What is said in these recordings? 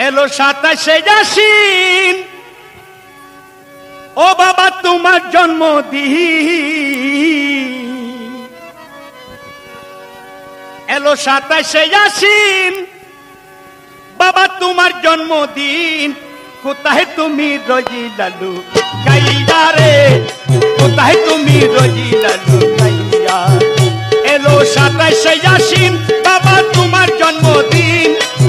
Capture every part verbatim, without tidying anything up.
এলো সাতাশে আশ্বিন, ও বাবা তোমার জন্মদিন। এলো সাতাশে আশ্বিন, বাবা তোমার জন্মদিন। কোথায় তুমি রজিলালু কাইয়া রে, কোথায় তুমি রজিলালু কাইয়া। এলো সাতাশে আশ্বিন, বাবা তোমার জন্মদিন।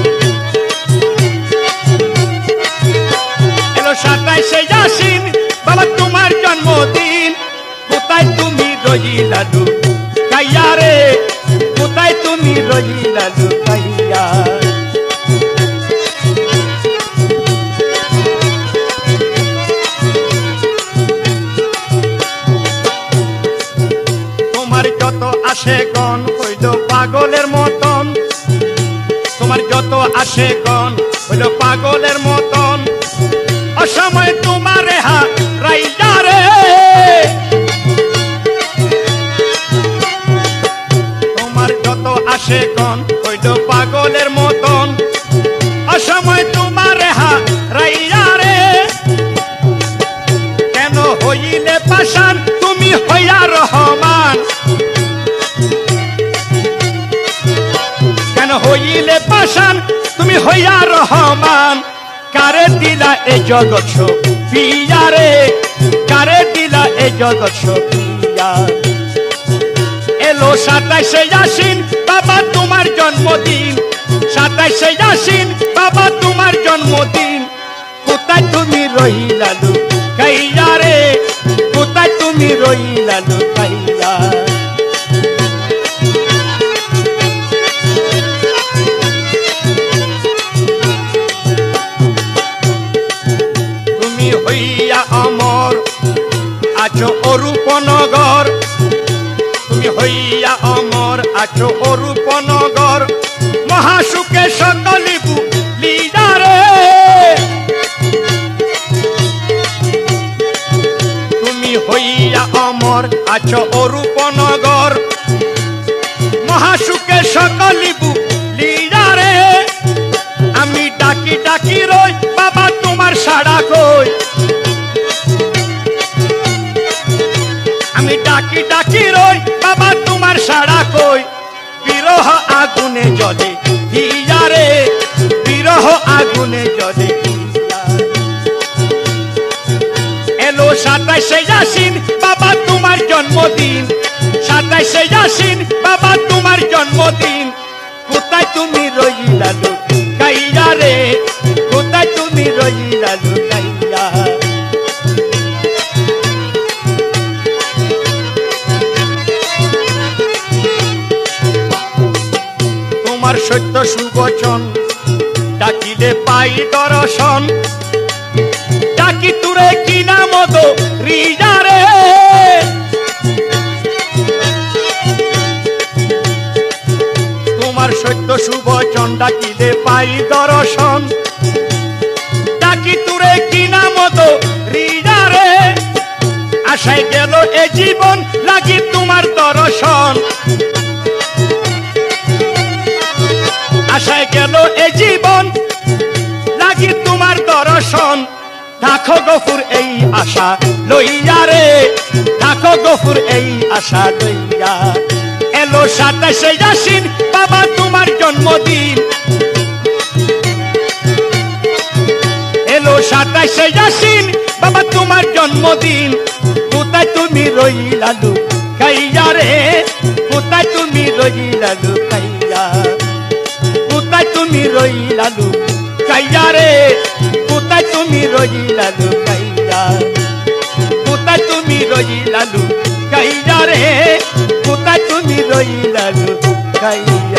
এলো সাতাশে আশ্বিন, বাবা তোমার জন্মদিন। কোথায় তুমি রজিলালু কাইয়া রে, কোথায় তুমি রজিলালু কাইয়া। তোমার যত আসে গণ হইল পাগলের মতন, তোমার যত আসে গণ হইল পাগলের মতন। অসময় তোমার হা রাইয়া রে, তোমার যত আসে গণ হইল পাগলের মতন। অসময় তোমার হা রাইয়া রে, কেন হইলে পাষাণ তুমি হইয়া রহমান। কেন হইলে পাষাণ তুমি হইয়া রহমান। কারে দিলা এ জগৎ সপিয়া রে, কারে দিলা এ জগৎ সপিয়া। এলো সাতাশে আশ্বিন, বাবা তোমার জন্মদিন। সাতাশে আশ্বিন, বাবা তোমার জন্মদিন। কোথায় তুমি রহিলালু কাইয়া রে, কোথায় তুমি রহিলালু কাইয়া। তুমি হইয়া অমর আছো অরূপনগর, তুমি হইয়া অমর আছো অরূপনগর। মহাসুখে সকলি বুলিয়া রে, তুমি হইয়া অমর আছো অরূপনগর। মহাসুখে সকলি বুলিয়া রে, আমি ডাকি ডাকি রই বাবা তোমার সাড়া কই। আমি ডাকি ডাকি রই বাবা তোমার সাড়া কই। বিরহ আগুনে জ্বলে হিয়া রে, বিরহ আগুনে জ্বলে হিয়া। এলো সাতাশে আশ্বিন, বাবা তোমার জন্মদিন। সাতাশে আশ্বিন, বাবা তোমার জন্মদিন। কোথায় তুমি রহিলালু কাইয়া রে, কোথায় তুমি রহিলালু কাইয়া। তোমার সত্য সুবচন ডাকিলে পাই দর্শন। ডাকি তুরে কি নাম দো রিজা রে, তোমার সত্য সুবচন ডাকিলে পাই দর্শন। ডাকি তুরে কি নাম দো রিজা রে, আশায় গেল এ জীবন লাগি তোমার দর্শন। আশায় গেল এ জীবন লাগি তোমার দর্শন। থাকো গফুর এই আশা লইয়া রে, থাকো গফুর এই আশা লইয়া। এলো সাতাশে আশ্বিন, বাবা তোমার জন্মদিন। এলো সাতাশে আশ্বিন, বাবা তোমার জন্মদিন। কোথায় তুমি রহিলালু কাইয়া রে, কোথায় তুমি রহিলালু কাইয়া। কোথায় তুমি রহিলালু কাইয়া রে, কোথায় তুমি রহিলালু কাইয়া। কোথায় তুমি রহিলালু কাইয়া রে, কোথায় তুমি রহিলালু কাইয়া।